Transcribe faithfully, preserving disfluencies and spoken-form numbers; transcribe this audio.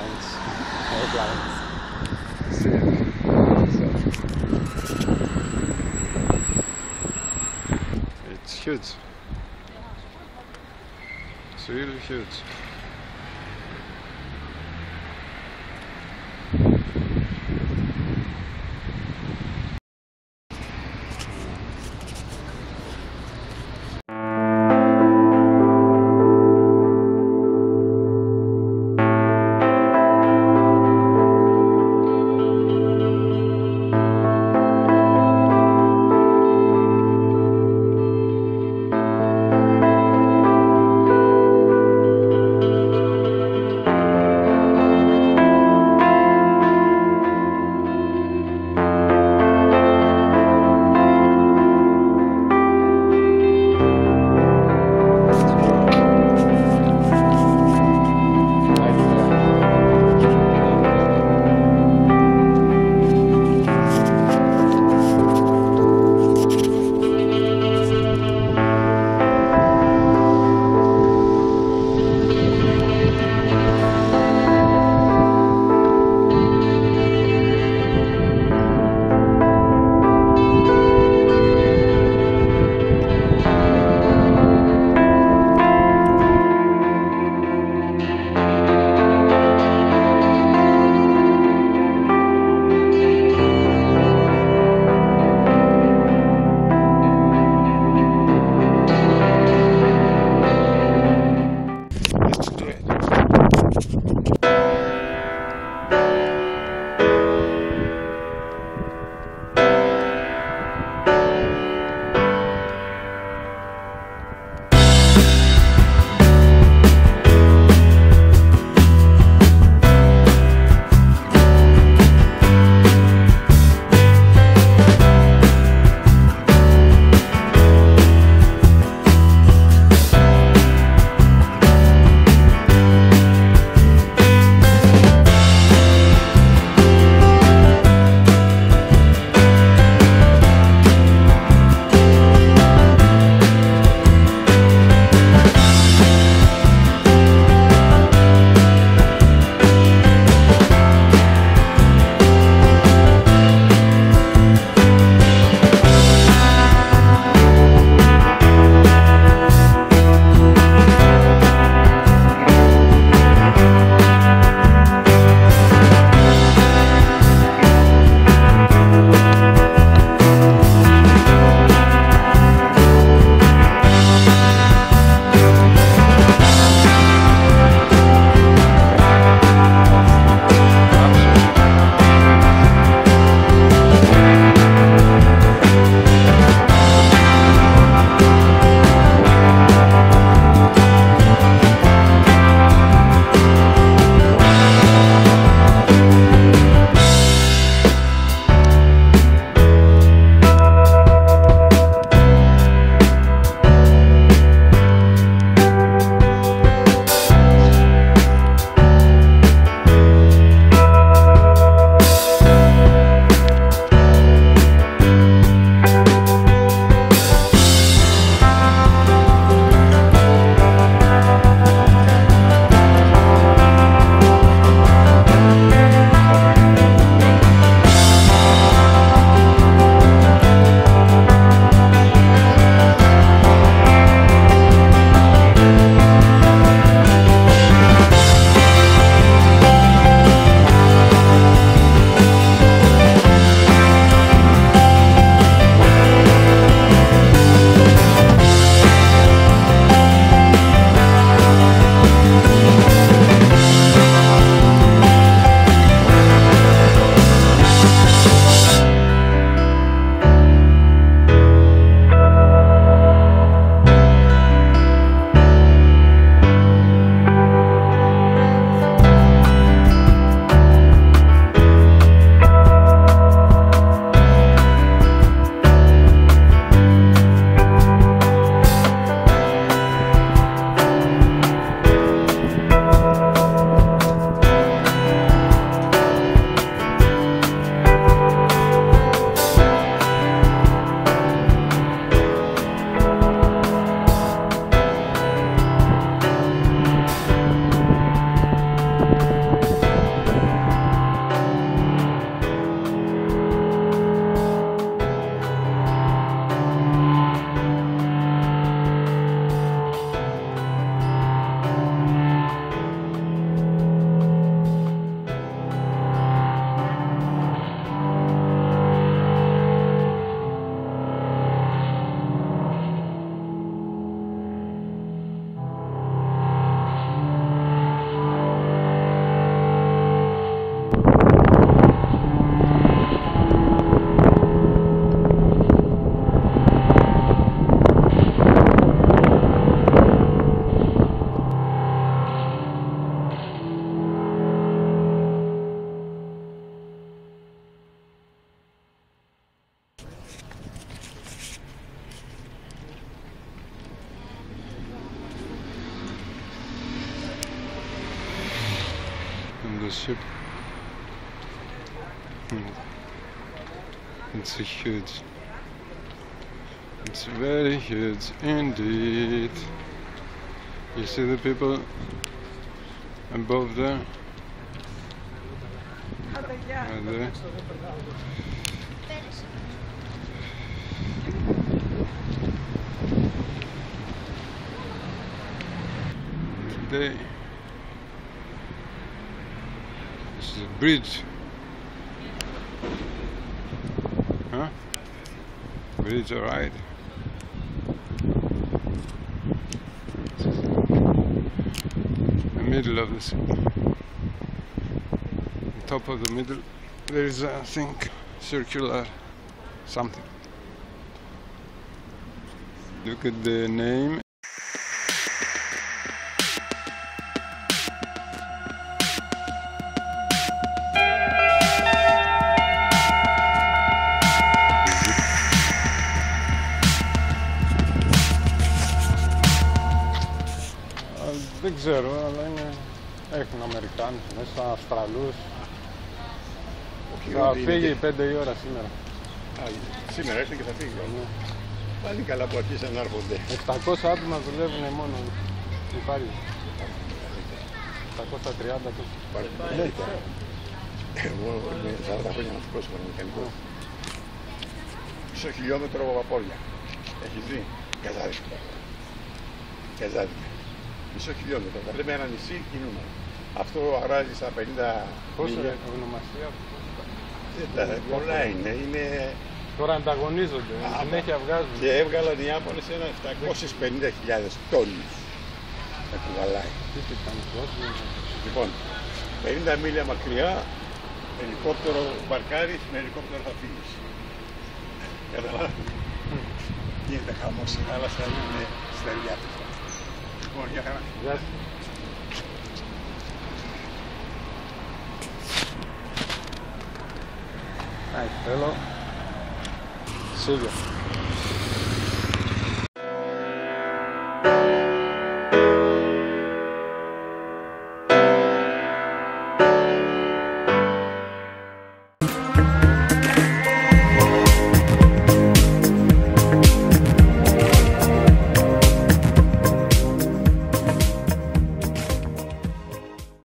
airplanes. Airplanes. It's huge. It's really huge. ship. It's huge. It's very huge indeed. You see the people above there? Right there. Today, this is a bridge. Huh? Bridge, alright. The middle of the sea. On top of the middle, there is a thing, circular something. Look at the name. Δεν ξέρω, αλλά είναι... έχουν Αμερικάνους μέσα, Αυστραλούς. Θα φύγει και... πέντε η ώρα σήμερα. Α, σήμερα έρθει και θα φύγει. Ναι. Πάλι καλά που αρχίσαν να έρχονται. επτακόσια άτομα δουλεύουν μόνο. Υπάρχει. επτακόσια τριάντα τόσο. Εγώ είμαι σαράντα χρόνια να σου πρόσωπα μηχανικό. Μισό χιλιόμετρο από Παπόρια. Έχεις δει? Καζάδικα. Καζάδικα. Μισό χιλιόμετρο. Θα λέμε ένα νησί κινούμε. Αυτό αράζει στα πενήντα μίλια. Πόσο ονομασία? Πολλά είναι. είναι... Τώρα ανταγωνίζονται, Α, συνέχεια βγάζουν. Και έβγαλαν οι Ιάπωνες ένα επτακόσιες πενήντα χιλιάδες τόνους. Θα κουβαλάει. Λοιπόν, πενήντα μίλια μακριά, ελικόπτερο μπαρκάρεις, με ελικόπτερο θα φύγεις. Καταλάβει. Γίνεται χαμός η θάλασσα, είναι στεριά. Λοιπόν, για χαρά. Γεια σου. Right, hello. Silvia.